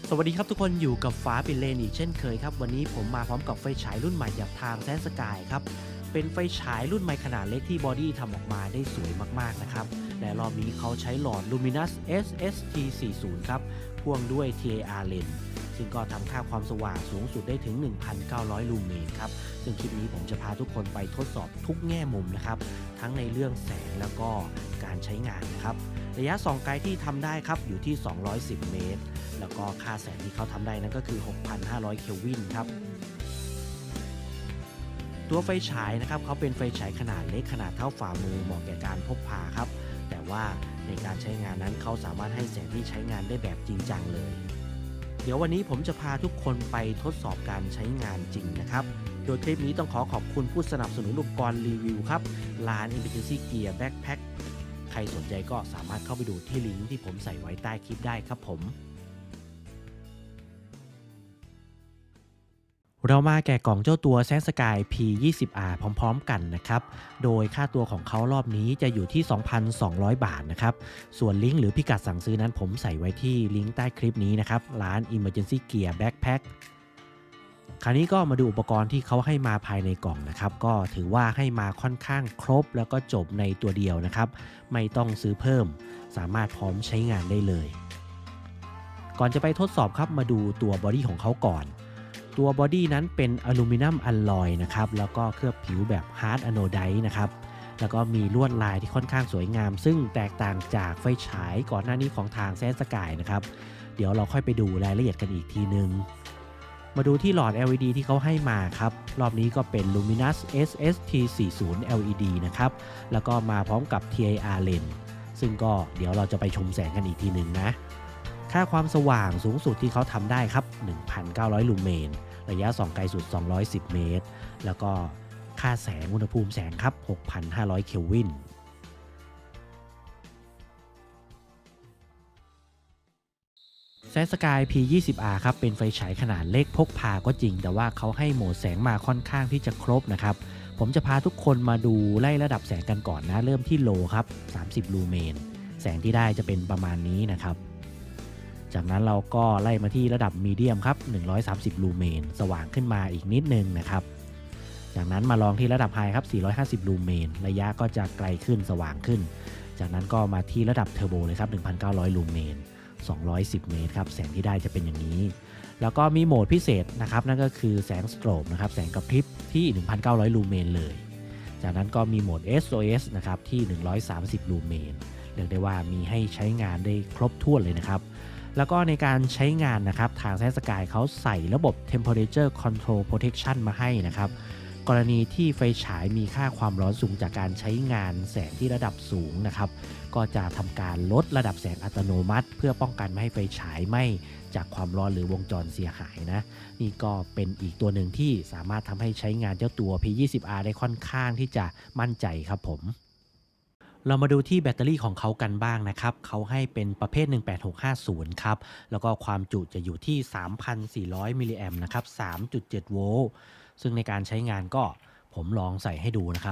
สวัสดีครับทุกคนอยู่กับฟ้าเป็นเลนอีกเช่นเคยครับวันนี้ผมมาพร้อมกับไฟฉายรุ่นใหม่จากทางแซนสกายครับเป็นไฟฉายรุ่นใหม่ขนาดเล็กที่บอดี้ทำออกมาได้สวยมากๆนะครับและรอบนี้เขาใช้หลอด Luminous SST40 ครับพ่วงด้วย TAR Lens ซึ่งก็ทำค่าความสว่างสูงสุดได้ถึง 1,900 ลูเมนครับซึ่งคลิปนี้ผมจะพาทุกคนไปทดสอบทุกแง่มุมนะครับทั้งในเรื่องแสงแล้วก็การใช้งานนะครับระยะส่องไกลที่ทำได้ครับอยู่ที่210 เมตรแล้วก็ค่าแสงที่เขาทำได้นั่นก็คือ 6,500 เคลวินครับตัวไฟฉายนะครับเขาเป็นไฟฉายขนาดเล็กขนาดเท่าฝ่ามือเหมาะแก่การพกพาครับแต่ว่าในการใช้งานนั้นเขาสามารถให้แสงที่ใช้งานได้แบบจริงจังเลยเดี๋ยววันนี้ผมจะพาทุกคนไปทดสอบการใช้งานจริงนะครับโดยคลิปนี้ต้องขอบคุณผู้สนับสนุนอุปกรณ์รีวิวครับร้าน Emergency Gear Backpack ใครสนใจก็สามารถเข้าไปดูที่ลิงก์ที่ผมใส่ไว้ใต้คลิปได้ครับผม เรามาแกะกล่องเจ้าตัว Sensky P20R พร้อมๆกันนะครับ โดยค่าตัวของเขารอบนี้จะอยู่ที่ 2,200 บาทนะครับ ส่วนลิงก์หรือพิกัดสั่งซื้อนั้นผมใส่ไว้ที่ลิงก์ใต้คลิปนี้นะครับ ร้าน Emergency Gear Backpack คราวนี้ก็มาดูอุปกรณ์ที่เขาให้มาภายในกล่องนะครับ ก็ถือว่าให้มาค่อนข้างครบแล้วก็จบในตัวเดียวนะครับ ไม่ต้องซื้อเพิ่ม สามารถพร้อมใช้งานได้เลย ก่อนจะไปทดสอบครับมาดูตัวบอดี้ของเขาก่อนตัวบอดี้นั้นเป็นอลูมิเนียมอลลอยนะครับแล้วก็เคลือบผิวแบบฮาร์ดอะโนไดต์นะครับแล้วก็มีลวดลายที่ค่อนข้างสวยงามซึ่งแตกต่างจากไฟฉายก่อนหน้านี้ของทางแซนสกายนะครับเดี๋ยวเราค่อยไปดูรายละเอียดกันอีกทีนึงมาดูที่หลอด LED ที่เขาให้มาครับรอบนี้ก็เป็น Luminous SST40 LED นะครับแล้วก็มาพร้อมกับ TAR Lens ซึ่งก็เดี๋ยวเราจะไปชมแสงกันอีกทีนึงนะค่าความสว่างสูงสุดที่เขาทำได้ครับ 1,900 ลูเมนระยะส่องไกลสุด 210 เมตร แล้วก็ค่าแสงอุณหภูมิแสงครับ 6,500 เคลวินแซนสกาย P20R ครับเป็นไฟฉายขนาดเล็กพกพาก็จริงแต่ว่าเขาให้โหมดแสงมาค่อนข้างที่จะครบนะครับผมจะพาทุกคนมาดูไล่ระดับแสงกันก่อนนะเริ่มที่โลครับ30 ลูเมนแสงที่ได้จะเป็นประมาณนี้นะครับจากนั้นเราก็ไล่มาที่ระดับมีเดียมครับ130 ลูเมนสว่างขึ้นมาอีกนิดนึงนะครับจากนั้นมาลองที่ระดับไฮครับ450 ลูเมนระยะก็จะไกลขึ้นสว่างขึ้นจากนั้นก็มาที่ระดับเทอร์โบเลยครับ 1,900 ลูเมน210 เมตรครับแสงที่ได้จะเป็นอย่างนี้แล้วก็มีโหมดพิเศษนะครับนั่นก็คือแสงสโตรบนะครับแสงกระพริบที่ 1,900 ลูเมนเลยจากนั้นก็มีโหมด SOS นะครับที่130 ลูเมนเรียกได้ว่ามีให้ใช้งานได้ครบถ้วนเลยนะครับแล้วก็ในการใช้งานนะครับทางแซนสกายเขาใส่ระบบ Temperature Control Protection มาให้นะครับกรณีที่ไฟฉายมีค่าความร้อนสูงจากการใช้งานแสงที่ระดับสูงนะครับก็จะทำการลดระดับแสงอัตโนมัติเพื่อป้องกันไม่ให้ไฟฉายไหม้จากความร้อนหรือวงจรเสียหายนะนี่ก็เป็นอีกตัวหนึ่งที่สามารถทำให้ใช้งานเจ้าตัว P20R ได้ค่อนข้างที่จะมั่นใจครับผมเรามาดูที่แบตเตอรี่ของเขากันบ้างนะครับเขาให้เป็นประเภท18650ครับแล้วก็ความจุจะอยู่ที่ 3,400 มิลลิแอมป์นะครับ 3.7 โวลต์ซึ่งในการใช้งานก็ผมลองใส่ให้ดูนะครับ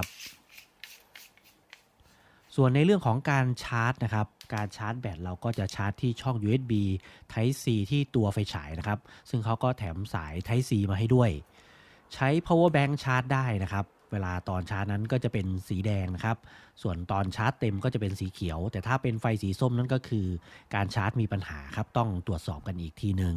ส่วนในเรื่องของการชาร์จนะครับการชาร์จแบตเราก็จะชาร์จที่ช่อง USB Type C ที่ตัวไฟฉายนะครับซึ่งเขาก็แถมสาย Type C มาให้ด้วยใช้ power bank ชาร์จได้นะครับเวลาตอนชาร์จนั้นก็จะเป็นสีแดงนะครับส่วนตอนชาร์จเต็มก็จะเป็นสีเขียวแต่ถ้าเป็นไฟสีส้มนั่นก็คือการชาร์จมีปัญหาครับต้องตรวจสอบกันอีกทีนึง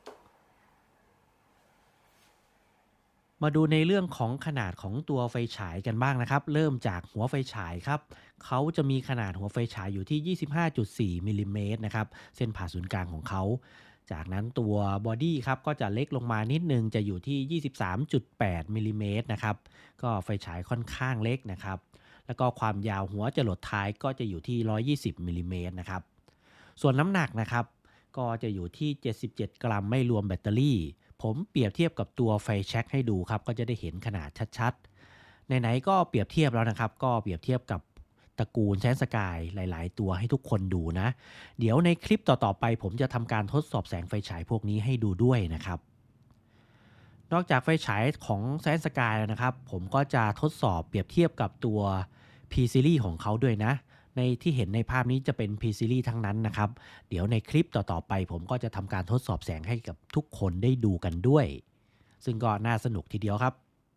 มาดูในเรื่องของขนาดของตัวไฟฉายกันบ้างนะครับเริ่มจากหัวไฟฉายครับเขาจะมีขนาดหัวไฟฉายอยู่ที่ 25.4 มิลลิเมตรนะครับเส้นผ่าศูนย์กลางของเขาจากนั้นตัวบอดี้ครับก็จะเล็กลงมานิดนึงจะอยู่ที่ 23.8 มิลลิเมตรนะครับก็ไฟฉายค่อนข้างเล็กนะครับแล้วก็ความยาวหัวจรดท้ายก็จะอยู่ที่ 120 มิลลิเมตรนะครับส่วนน้ำหนักนะครับ ก็จะอยู่ที่77 กรัมไม่รวมแบตเตอรี่ผมเปรียบเทียบกับตัวไฟแช็กให้ดูครับก็จะได้เห็นขนาดชัดๆไหนๆก็เปรียบเทียบแล้วนะครับก็เปรียบเทียบกับตระกูลแซนสกายหลายๆตัวให้ทุกคนดูนะเดี๋ยวในคลิปต่อๆไปผมจะทำการทดสอบแสงไฟฉายพวกนี้ให้ดูด้วยนะครับนอกจากไฟฉายของแซนสกายแล้วนะครับผมก็จะทดสอบเปรียบเทียบกับตัว P Series ของเขาด้วยนะในที่เห็นในภาพนี้จะเป็น P-Series ทั้งนั้นนะครับเดี๋ยวในคลิปต่อๆไปผมก็จะทำการทดสอบแสงให้กับทุกคนได้ดูกันด้วยซึ่งก็น่าสนุกทีเดียวครับ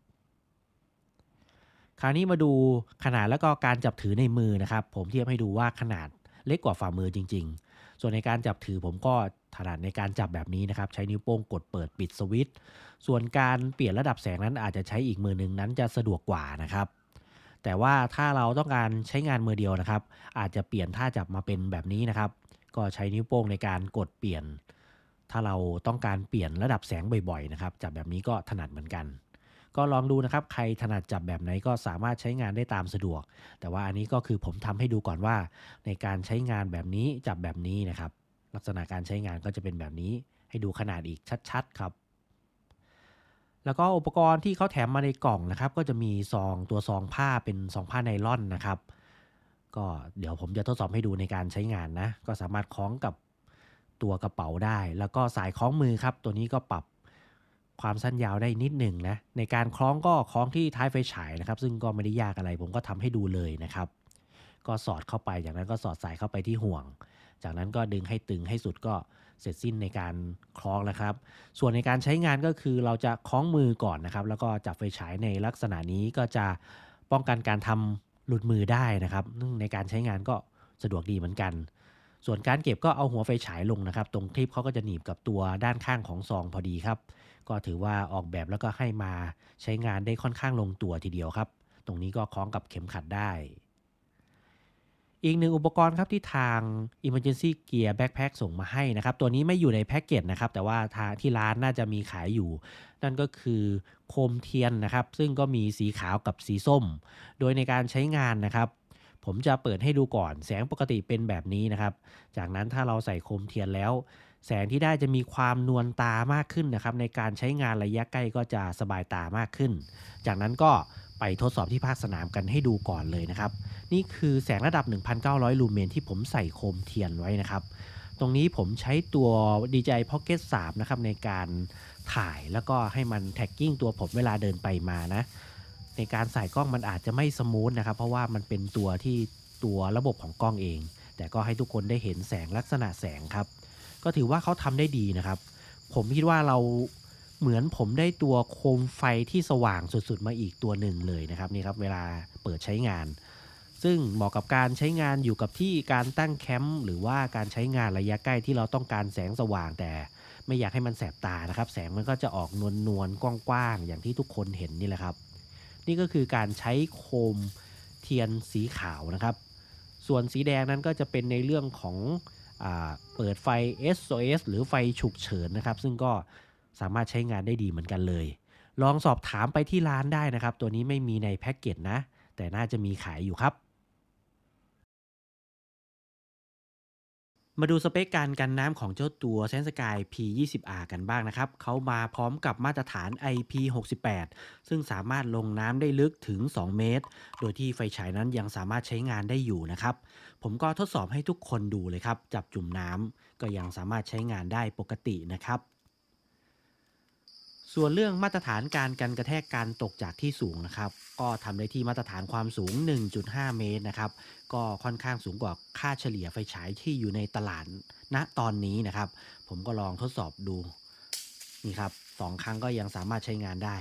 คราวนี้มาดูขนาดแล้วก็การจับถือในมือนะครับผมเทียบให้ดูว่าขนาดเล็กกว่าฝ่ามือจริงๆส่วนในการจับถือผมก็ถนัดในการจับแบบนี้นะครับใช้นิ้วโป้งกดเปิดปิดสวิตช์ส่วนการเปลี่ยนระดับแสงนั้นอาจจะใช้อีกมือหนึ่งนั้นจะสะดวกกว่านะครับแต่ว่าถ้าเราต้องการใช้งานมือเดียวนะครับอาจจะเปลี่ยนท่าจับมาเป็นแบบนี้นะครับก็ใช้นิ้วโป้งในการกดเปลี่ยนถ้าเราต้องการเปลี่ยนระดับแสงบ่อยๆนะครับจับแบบนี้ก็ถนัดเหมือนกันก็ลองดูนะครับใครถนัดจับแบบไหนก็สามารถใช้งานได้ตามสะดวกแต่ว่าอันนี้ก็คือผมทำให้ดูก่อนว่าในการใช้งานแบบนี้จับแบบนี้นะครับลักษณะการใช้งานก็จะเป็นแบบนี้ให้ดูขนาดอีกชัดๆครับแล้วก็อุปกรณ์ที่เขาแถมมาในกล่องนะครับก็จะมีตัวซองผ้าเป็นซองผ้าไนลอนนะครับก็เดี๋ยวผมจะทดสอบให้ดูในการใช้งานนะก็สามารถคล้องกับตัวกระเป๋าได้แล้วก็สายคล้องมือครับตัวนี้ก็ปรับความสั้นยาวได้นิดหนึ่งนะในการคล้องก็คล้องที่ท้ายไฟฉายนะครับซึ่งก็ไม่ได้ยากอะไรผมก็ทำให้ดูเลยนะครับก็สอดเข้าไปจากนั้นก็สอดสายเข้าไปที่ห่วงจากนั้นก็ดึงให้ตึงให้สุดก็เสร็จสิ้นในการคล้องนะครับส่วนในการใช้งานก็คือเราจะคล้องมือก่อนนะครับแล้วก็จับไฟฉายในลักษณะนี้ก็จะป้องกันการทำหลุดมือได้นะครับซึ่งในการใช้งานก็สะดวกดีเหมือนกันส่วนการเก็บก็เอาหัวไฟฉายลงนะครับตรงคลิปเขาก็จะหนีบกับตัวด้านข้างของซองพอดีครับก็ถือว่าออกแบบแล้วก็ให้มาใช้งานได้ค่อนข้างลงตัวทีเดียวครับตรงนี้ก็คล้องกับเข็มขัดได้อีกหนึ่งอุปกรณ์ครับที่ทาง Emergency Gear Backpack ส่งมาให้นะครับตัวนี้ไม่อยู่ในแพ็กเกจนะครับแต่ว่าทางที่ร้านน่าจะมีขายอยู่นั่นก็คือโคมเทียนนะครับซึ่งก็มีสีขาวกับสีส้มโดยในการใช้งานนะครับผมจะเปิดให้ดูก่อนแสงปกติเป็นแบบนี้นะครับจากนั้นถ้าเราใส่โคมเทียนแล้วแสงที่ได้จะมีความนวลตามากขึ้นนะครับในการใช้งานระยะใกล้ก็จะสบายตามากขึ้นจากนั้นก็ไปทดสอบที่ภาคสนามกันให้ดูก่อนเลยนะครับ นี่คือแสงระดับ 1,900 ลูเมนที่ผมใส่โคมเทียนไว้นะครับ ตรงนี้ผมใช้ตัว DJI Pocket 3นะครับในการถ่ายแล้วก็ให้มันแท็กกิ้งตัวผมเวลาเดินไปมานะ ในการใส่กล้องมันอาจจะไม่สมูทนะครับเพราะว่ามันเป็นตัวที่ตัวระบบของกล้องเอง แต่ก็ให้ทุกคนได้เห็นแสงลักษณะแสงครับ ก็ถือว่าเขาทำได้ดีนะครับ ผมคิดว่าเราเหมือนผมได้ตัวโคมไฟที่สว่างสุดๆมาอีกตัวหนึ่งเลยนะครับนี่ครับเวลาเปิดใช้งาน ซึ่งเหมาะกับการใช้งานอยู่กับที่การตั้งแคมป์หรือว่าการใช้งานระยะใกล้ที่เราต้องการแสงสว่างแต่ไม่อยากให้มันแสบตานะครับแสงมันก็จะออกนวลๆกว้างๆอย่างที่ทุกคนเห็นนี่แหละครับนี่ก็คือการใช้โคมเทียนสีขาวนะครับส่วนสีแดงนั้นก็จะเป็นในเรื่องของเปิดไฟ SOS หรือไฟฉุกเฉินนะครับซึ่งก็สามารถใช้งานได้ดีเหมือนกันเลยลองสอบถามไปที่ร้านได้นะครับตัวนี้ไม่มีในแพ็กเกจนะแต่น่าจะมีขายอยู่ครับ มาดูสเปคการกันน้ำของเจ้าตัว SenseSky P20R กันบ้างนะครับ เขามาพร้อมกับมาตรฐาน IP68 ซึ่งสามารถลงน้ำได้ลึกถึง 2 เมตร โดยที่ไฟฉายนั้นยังสามารถใช้งานได้อยู่นะครับ ผมก็ทดสอบให้ทุกคนดูเลยครับ จับจุ่มน้ำก็ยังสามารถใช้งานได้ปกตินะครับ ส่วนเรื่องมาตรฐานการกันกระแทกการตกจากที่สูงนะครับก็ทำได้ที่มาตรฐานความสูง 1.5 เมตรนะครับก็ค่อนข้างสูงกว่าค่าเฉลี่ยไฟฉายที่อยู่ในตลาดณตอนนี้นะครับผมก็ลองทดสอบดูนี่ครับ2 ครั้งก็ยังสามารถใช้งานได้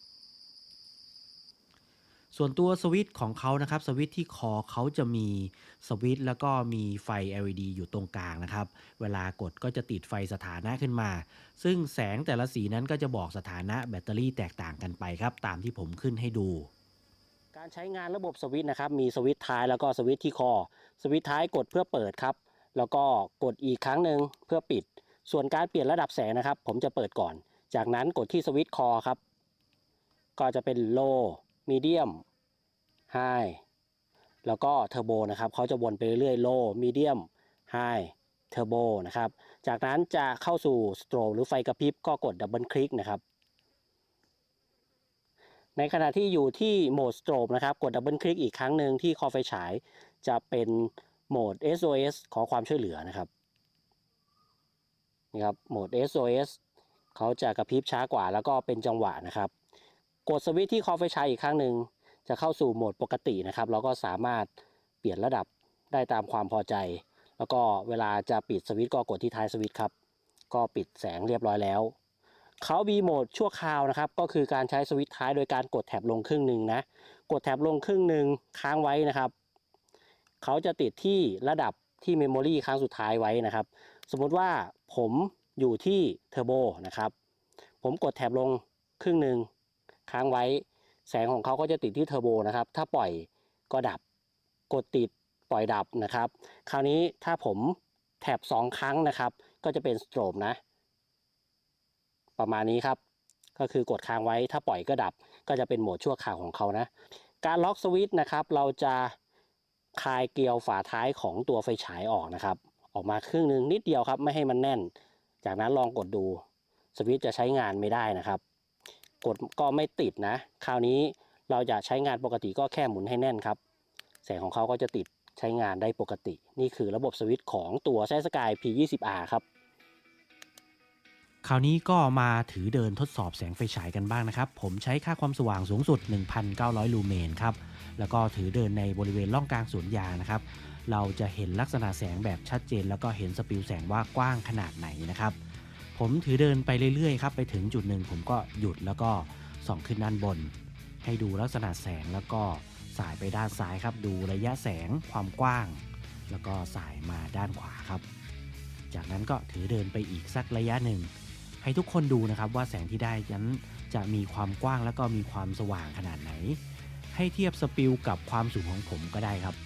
ส่วนตัวสวิตช์ของเขานะครับสวิตช์ที่คอเขาจะมีสวิตช์แล้วก็มีไฟ LED อยู่ตรงกลางนะครับเวลากดก็จะติดไฟสถานะขึ้นมาซึ่งแสงแต่ละสีนั้นก็จะบอกสถานะแบตเตอรี่แตกต่างกันไปครับตามที่ผมขึ้นให้ดูการใช้งานระบบสวิตช์นะครับมีสวิตช์ท้ายแล้วก็สวิตช์ที่คอสวิตช์ท้ายกดเพื่อเปิดครับแล้วก็กดอีกครั้งหนึ่งเพื่อปิดส่วนการเปลี่ยนระดับแสงนะครับผมจะเปิดก่อนจากนั้นกดที่สวิตช์คอครับก็จะเป็น low medium high แล้วก็เทอร์โบนะครับเขาจะวนไปเรื่อยๆ low medium high turbo นะครับจากนั้นจะเข้าสู่ strobe หรือไฟกระพริบก็กดดับเบิลคลิกนะครับในขณะที่อยู่ที่โหมด strobe นะครับกดดับเบิลคลิกอีกครั้งหนึ่งที่คอไฟฉายจะเป็นโหมด SOS ขอความช่วยเหลือนะครับนี่ครับโหมด SOS เขาจะกระพริบช้ากว่าแล้วก็เป็นจังหวะนะครับกดสวิตช์ที่คอไฟฉายอีกครั้งหนึ่งจะเข้าสู่โหมดปกตินะครับเราก็สามารถเปลี่ยนระดับได้ตามความพอใจแล้วก็เวลาจะปิดสวิตช์ก็กดที่ท้ายสวิตช์ครับก็ปิดแสงเรียบร้อยแล้วเขามีโหมดชั่วคราวนะครับก็คือการใช้สวิตช์ท้ายโดยการกดแท็บลงครึ่งหนึ่งนะกดแท็บลงครึ่งหนึ่งค้างไว้นะครับเขาจะติดที่ระดับที่เมมโมรีครั้งสุดท้ายไว้นะครับสมมุติว่าผมอยู่ที่เทอร์โบนะครับผมกดแท็บลงครึ่งหนึ่งค้างไว้แสงของเขาก็จะติดที่เทอร์โบนะครับถ้าปล่อยก็ดับกดติดปล่อยดับนะครับคราวนี้ถ้าผมแท็บ2ครั้งนะครับก็จะเป็นสโตรบนะประมาณนี้ครับก็คือกดค้างไว้ถ้าปล่อยก็ดับก็จะเป็นโหมดชั่วคราวของเขานะการล็อกสวิตช์นะครับเราจะคลายเกลียวฝาท้ายของตัวไฟฉายออกนะครับออกมาครึ่งนึงนิดเดียวครับไม่ให้มันแน่นจากนั้นลองกดดูสวิตช์จะใช้งานไม่ได้นะครับกดก็ไม่ติดนะคราวนี้เราจะใช้งานปกติก็แค่หมุนให้แน่นครับแสงของเขาก็จะติดใช้งานได้ปกตินี่คือระบบสวิตช์ของตัว Sky P20R ครับคราวนี้ก็มาถือเดินทดสอบแสงไฟฉายกันบ้างนะครับผมใช้ค่าความสว่างสูงสุด 1,900 ลูเมนครับแล้วก็ถือเดินในบริเวณร่องกลางสวนยางนะครับเราจะเห็นลักษณะแสงแบบชัดเจนแล้วก็เห็นสปิลแสงว่ากว้างขนาดไหนนะครับผมถือเดินไปเรื่อยๆครับไปถึงจุดหนึ่งผมก็หยุดแล้วก็ส่องขึ้นด้านบนให้ดูลักษณะแสงแล้วก็สายไปด้านซ้ายครับดูระยะแสงความกว้างแล้วก็สายมาด้านขวาครับจากนั้นก็ถือเดินไปอีกสักระยะหนึ่ง ให้ทุกคนดูนะครับว่าแสงที่ได้นั้นจะมีความกว้างแล้วก็มีความสว่างขนาดไหนให้เทียบสปิลกับความสูงของผมก็ได้ครับ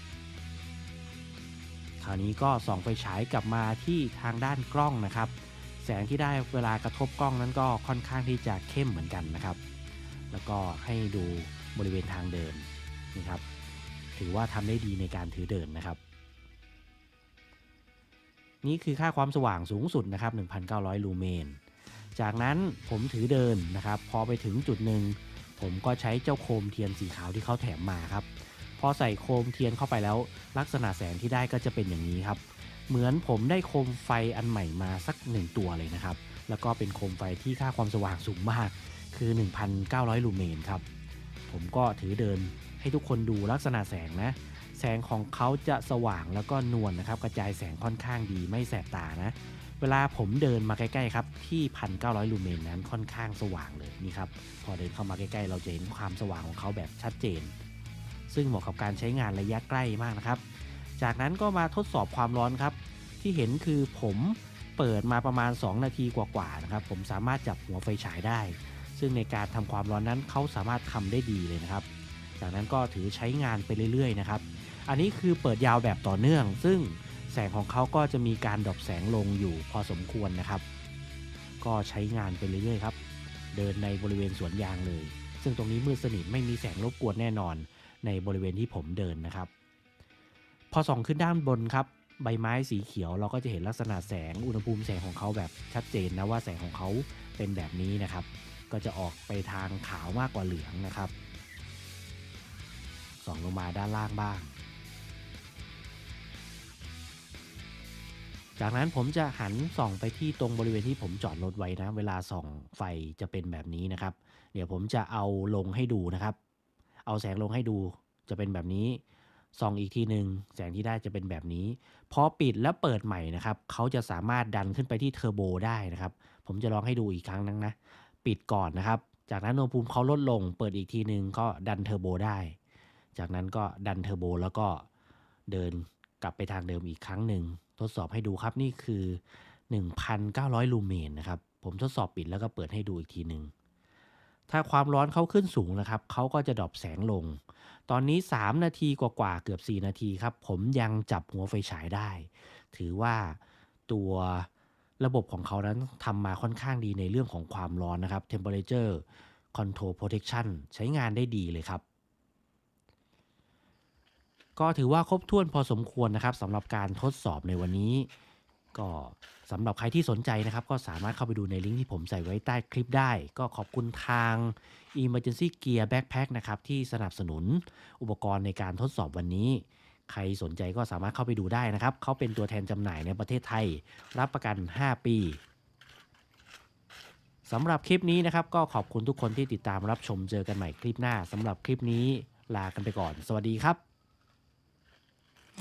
คราวนี้ก็ส่องไฟฉายกลับมาที่ทางด้านกล้องนะครับแสงที่ได้เวลากระทบกล้องนั้นก็ค่อนข้างที่จะเข้มเหมือนกันนะครับแล้วก็ให้ดูบริเวณทางเดินนี่ครับถือว่าทำได้ดีในการถือเดินนะครับนี่คือค่าความสว่างสูงสุดนะครับ 1,900 ลูเมน จากนั้นผมถือเดินนะครับพอไปถึงจุดหนึ่งผมก็ใช้เจ้าโคมเทียนสีขาวที่เขาแถมมาครับพอใส่โคมเทียนเข้าไปแล้วลักษณะแสงที่ได้ก็จะเป็นอย่างนี้ครับเหมือนผมได้โคมไฟอันใหม่มาสัก1ตัวเลยนะครับแล้วก็เป็นโคมไฟที่ค่าความสว่างสูงมากคือ 1,900 ลูเมนครับผมก็ถือเดินให้ทุกคนดูลักษณะแสงนะแสงของเขาจะสว่างแล้วก็นวลนะครับกระจายแสงค่อนข้างดีไม่แสบตานะ เวลาผมเดินมาใกล้ๆครับที่ 1,900 ลูเมนนั้นค่อนข้างสว่างเลยนี่ครับพอเดินเข้ามาใกล้ๆเราจะเห็นความสว่างของเขาแบบชัดเจนซึ่งเหมาะกับการใช้งานระยะใกล้มากนะครับจากนั้นก็มาทดสอบความร้อนครับที่เห็นคือผมเปิดมาประมาณ2นาทีกว่าๆนะครับผมสามารถจับหัวไฟฉายได้ซึ่งในการทำความร้อนนั้นเขาสามารถทำได้ดีเลยนะครับจากนั้นก็ถือใช้งานไปเรื่อยๆนะครับอันนี้คือเปิดยาวแบบต่อเนื่องซึ่ง แสงของเขาก็จะมีการดรอปแสงลงอยู่พอสมควรนะครับก็ใช้งานไปเรื่อยๆครับเดินในบริเวณสวนยางเลยซึ่งตรงนี้มืดสนิทไม่มีแสงรบกวนแน่นอนในบริเวณที่ผมเดินนะครับพอส่องขึ้นด้านบนครับใบไม้สีเขียวเราก็จะเห็นลักษณะแสงอุณหภูมิแสงของเขาแบบชัดเจนนะว่าแสงของเขาเป็นแบบนี้นะครับก็จะออกไปทางขาวมากกว่าเหลืองนะครับส่องลงมาด้านล่างบ้าง จากนั้นผมจะหันส่องไปที่ตรงบริเวณที่ผมจอดรถไว้นะเวลาส่องไฟจะเป็นแบบนี้นะครับเดี๋ยวผมจะเอาลงให้ดูนะครับเอาแสงลงให้ดูจะเป็นแบบนี้ส่องอีกทีหนึ่งแสงที่ได้จะเป็นแบบนี้พอปิดแล้วเปิดใหม่นะครับเขาจะสามารถดันขึ้นไปที่เทอร์โบได้นะครับผมจะลองให้ดูอีกครั้งนึงนะปิดก่อนนะครับจากนั้นอุณหภูมิเขาลดลงเปิดอีกทีหนึ่งก็ดันเทอร์โบได้จากนั้นก็ดันเทอร์โบแล้วก็เดินกลับไปทางเดิมอีกครั้งหนึ่ง ทดสอบให้ดูครับนี่คือ 1,900 ลูเมนนะครับผมทดสอบปิดแล้วก็เปิดให้ดูอีกทีหนึ่งถ้าความร้อนเขาขึ้นสูงนะครับเขาก็จะดรอปแสงลงตอนนี้3นาทีกว่าๆเกือบ4นาทีครับผมยังจับหัวไฟฉายได้ถือว่าตัวระบบของเขานั้นทำมาค่อนข้างดีในเรื่องของความร้อนนะครับ Temperature Control Protection ใช้งานได้ดีเลยครับ ก็ถือว่าครบถ้วนพอสมควรนะครับสำหรับการทดสอบในวันนี้ก็สำหรับใครที่สนใจนะครับก็สามารถเข้าไปดูในลิงก์ที่ผมใส่ไว้ใต้คลิปได้ก็ขอบคุณทาง Emergency Gear Backpack นะครับที่สนับสนุนอุปกรณ์ในการทดสอบวันนี้ใครสนใจก็สามารถเข้าไปดูได้นะครับเขาเป็นตัวแทนจำหน่ายในประเทศไทยรับประกัน5ปีสำหรับคลิปนี้นะครับก็ขอบคุณทุกคนที่ติดตามรับชมเจอกันใหม่คลิปหน้าสำหรับคลิปนี้ลากันไปก่อนสวัสดีครับ